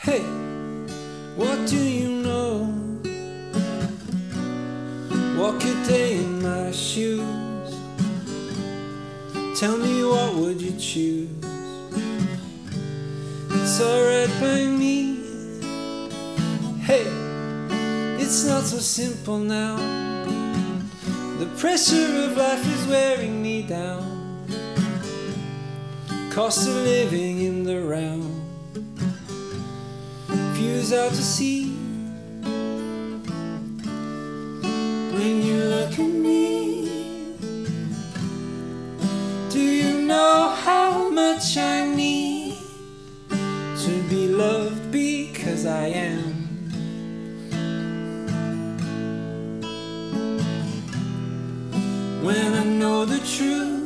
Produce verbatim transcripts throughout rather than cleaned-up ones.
Hey, what do you know? Walk a day in my shoes. Tell me, what would you choose? It's alright by me. Hey, it's not so simple now. The pressure of life is wearing me down. Cost of living in the round. Views out to sea. When you look at me, do you know how much I need to be loved because I am? When I know the truth,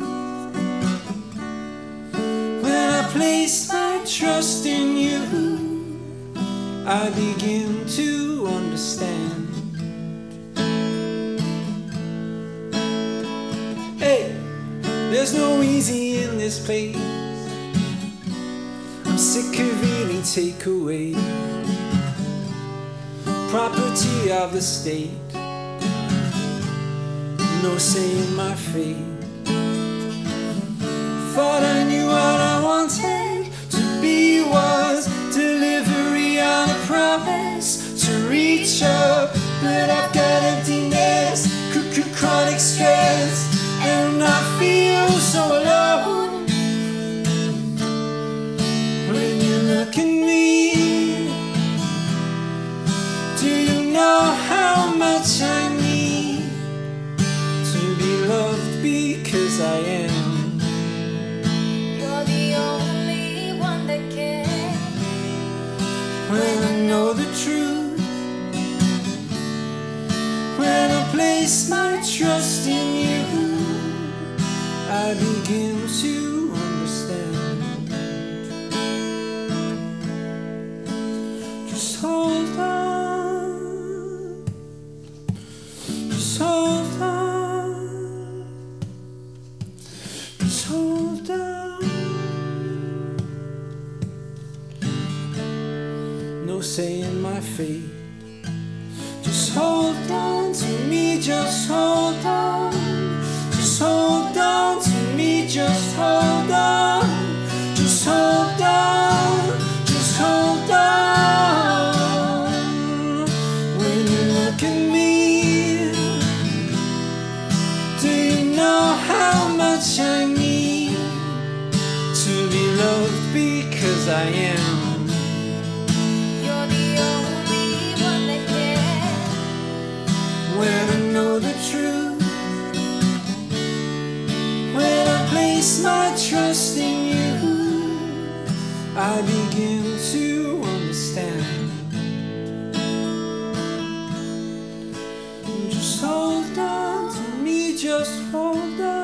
when I place my trust in you, I begin to understand. Hey, there's no easy in this place. I'm sick of eating takeaway, property of the state, no say in my fate. Thought I knew what I wanted to be was delivery on a promise to reach up, but I've got emptiness, chronic stress, and I feel so alone. When you look at me, do you know how much I need to be loved because I am? You're the only one that cares. When I know the truth, when I place my trust in you, I begin to understand. Just hold on, just hold on, just hold on. No say in my fate. Just hold on to me, just hold on. Just hold on to me, just hold on. Just hold on, just hold on. When you look at me, do you know how much I need to be loved because I am? You're the only one that cares. When I know the truth, when I place my trust in you, I begin to understand. Just hold on to me, just hold on.